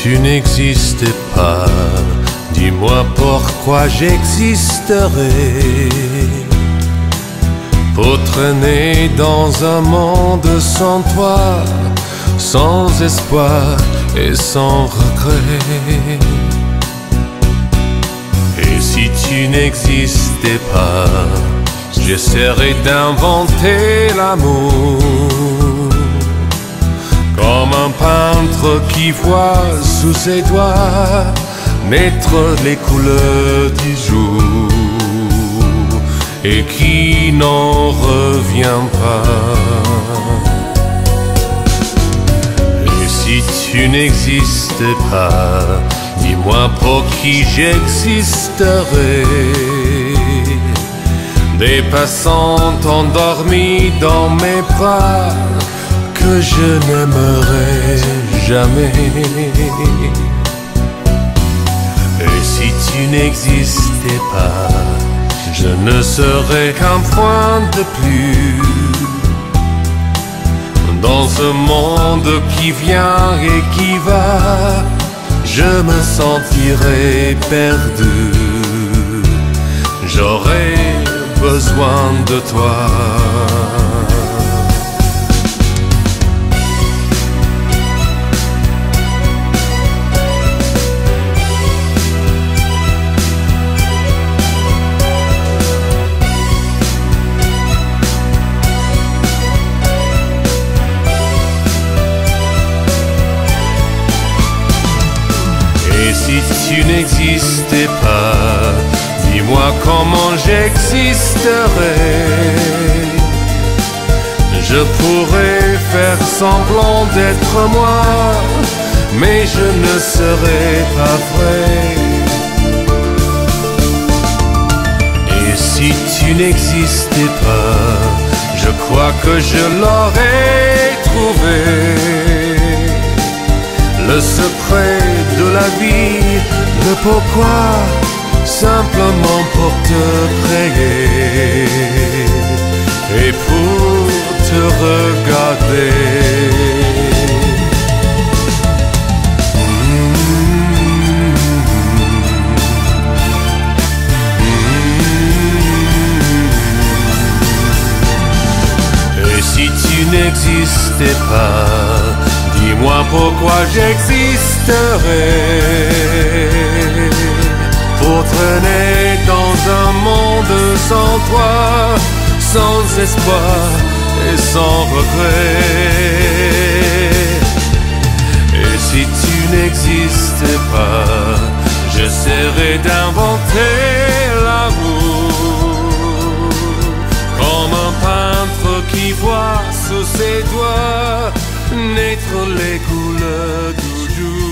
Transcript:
tu n'existais pas, dis-moi pourquoi j'existerais. Pour traîner dans un monde sans toi, sans espoir et sans regret. Et si tu n'existais pas, j'essaierais d'inventer l'amour, comme un peintre qui voit sous ses doigts naître les couleurs du jour et qui n'en revient pas. Et si tu n'existais pas, dis-moi pour qui j'existerais. Des passants endormis dans mes bras que je n'aimerais jamais. Et si tu n'existais pas, je ne serais qu'un point de plus dans ce monde qui vient et qui va. Je me sentirais perdu, j'aurais besoin de toi. Et si tu n'existais pas, dis-moi comment j'existerais. Je pourrais faire semblant d'être moi, mais je ne serais pas vrai. Et si tu n'existais pas, je crois que je l'aurais trouvé. Le secret de la vie, le pourquoi, simplement pour te prier et pour te regarder. Et si tu n'existais pas, dis-moi pourquoi j'existerais. Pour traîner dans un monde sans toi, sans espoir et sans regret. Et si tu n'existais pas, j'essaierais d'inventer l'amour, comme un peintre qui voit sous ses doigts naître les couleurs du jour.